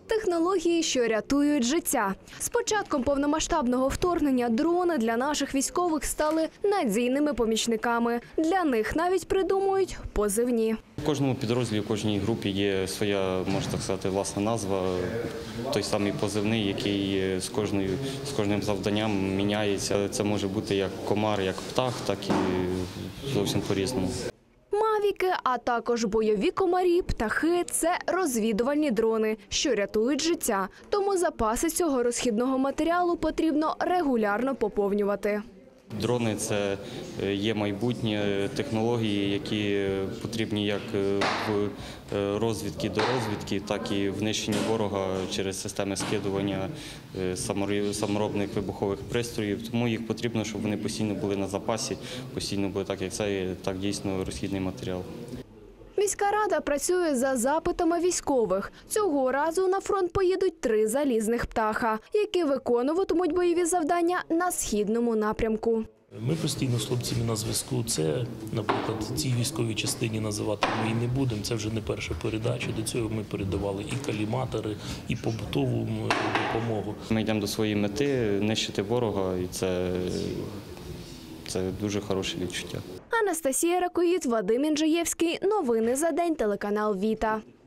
Технології, що рятують життя. З початком повномасштабного вторгнення дрони для наших військових стали надійними помічниками. Для них навіть придумують позивні. У кожному підрозділі, у кожній групі є своя, можна так сказати, власна назва, той самий позивний, який з кожним завданням міняється. Це може бути як комар, як птах, так і зовсім по-різному. Мавіки, а також бойові комарі, птахи – це розвідувальні дрони, що рятують життя. Тому запаси цього розхідного матеріалу потрібно регулярно поповнювати. Дрони – це є майбутнє технології, які потрібні як в розвідці до розвідки, так і в нищенні ворога через системи скидування саморобних вибухових пристроїв. Тому їх потрібно, щоб вони постійно були на запасі, постійно були так, як це, так дійсно розхідний матеріал. Міська рада працює за запитами військових. Цього разу на фронт поїдуть 3 залізних птаха, які виконуватимуть бойові завдання на східному напрямку. Ми постійно з хлопцями на зв'язку. Це, наприклад, цій військовій частині називати ми і не будемо. Це вже не перша передача. До цього ми передавали і каліматори, і побутову допомогу. Ми йдемо до своєї мети – нищити ворога, і це дуже хороше відчуття. Анастасія Ракоїд, Вадим Інжиєвський. Новини за день. Телеканал «Віта».